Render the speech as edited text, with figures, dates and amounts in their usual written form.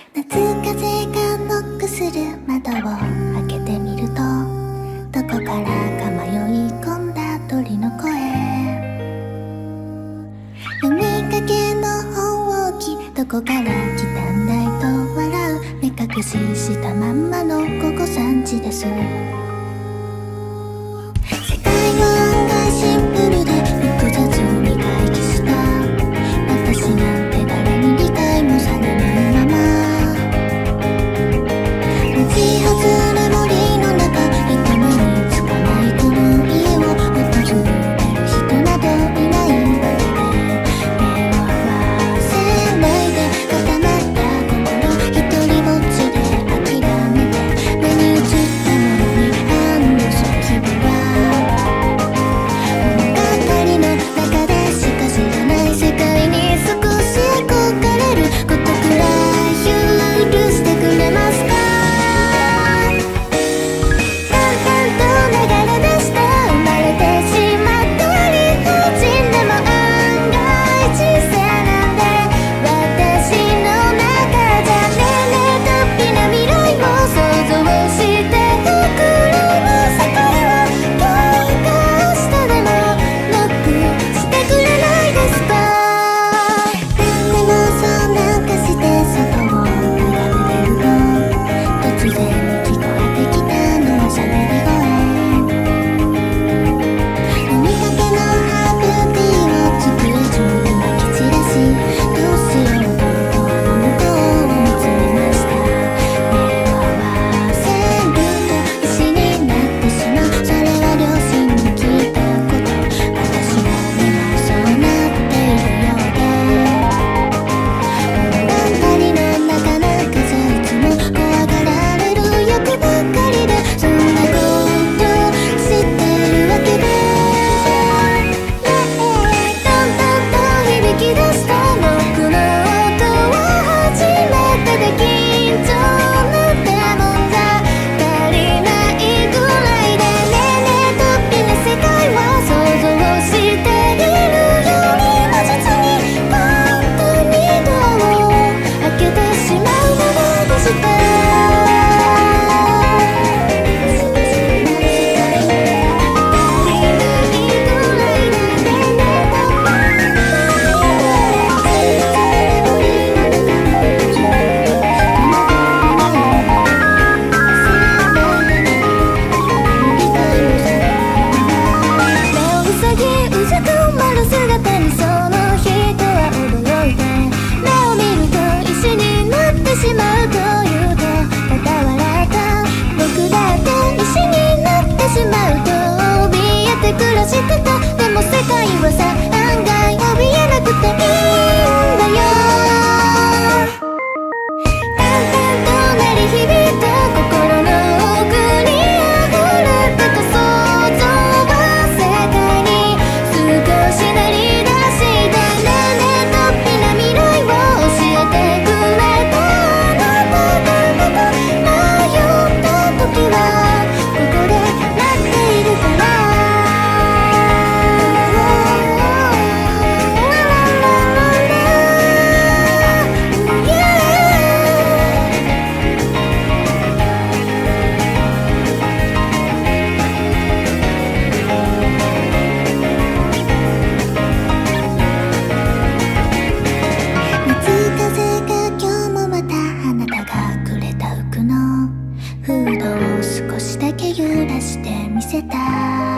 夏風がノックする窓を開けてみると、どこからか迷い込んだ鳥の声。読みかけの本を置き、どこから来たんだいと笑う。目隠ししたまんまの午後3時です。世界の案外シンプルで複雑に回帰した。私なんて誰に理解もされないまま、道外れ森の中、人目につかないこの家を訪れる人などいないわけで、目を合わせないで固まった心、一人ぼっちで諦めて目に映ったものに反応する日々は、物語の中でしか知らない世界に少し憧れることくらい許してくれますか。淡々と流れ出して生まれてしまった理不尽でも案外小さなんで、私の中じゃねえねえ突飛な未来も想像して膨らむ世界を、今日か明日でもノックしてくれないですか。でもそうなんかして外を眺めてると、突然に聞こえてきたのは喋り声。飲みかけのハーブティーを机中にまき散らし、どうしようと向こうを見つめました。目を合わせると石になってしまう。それは両親に聞いたこと。私の目もそうなっているようで、物語の中なんかじゃいつも怖がられる欲ばっかりで、そんなこと知ってるわけで、淡々と響き出したノックの音は初めてで、緊張なんてもんじゃ足りないぐらいで、ねえねえ突飛な世界は想像しているよりも実に簡単にドアを開けてしまうものでした。目を塞ぎうずくまる姿にその人は驚いて、目を見ると石になってしまうと言うとまた笑った。僕だって石になってしまうと怯えて暮らしてた。でも世界はさ、案外怯えなくていいんだよ。淡々と鳴り響いた心の奥に溢れてた想像は世界に少し鳴り出して、ねえねえ突飛な未来を教えてくれた。あなたが迷った時はここで待っているから。夏風が今日もまたあなたがくれた服のフードを少しだけ揺らしてみせた。